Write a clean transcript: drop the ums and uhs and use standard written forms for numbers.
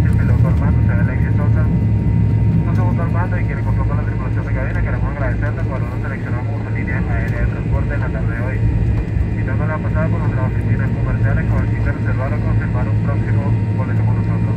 el piloto Armando, se ve Alexis Sosa. Un segundo Armando y quien encontró con la tripulación de cabina, queremos agradecerle por habernos seleccionado como su línea aérea de transporte en la tarde de hoy. Invitándole a pasar por nuestras oficinas comerciales con el fin de reservar o confirmar un próximo boleto con nosotros.